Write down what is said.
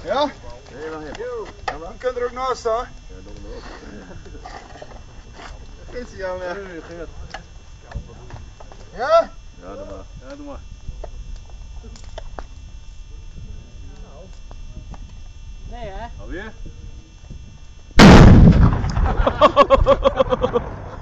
Ja? Nee, wacht even. Je kunt er ook naast staan. Ja, doe hem erop. Is hij jou weer? Nee, ging het. Ja? Ja, doe maar. Ja, doe maar. Nee hè? Alweer?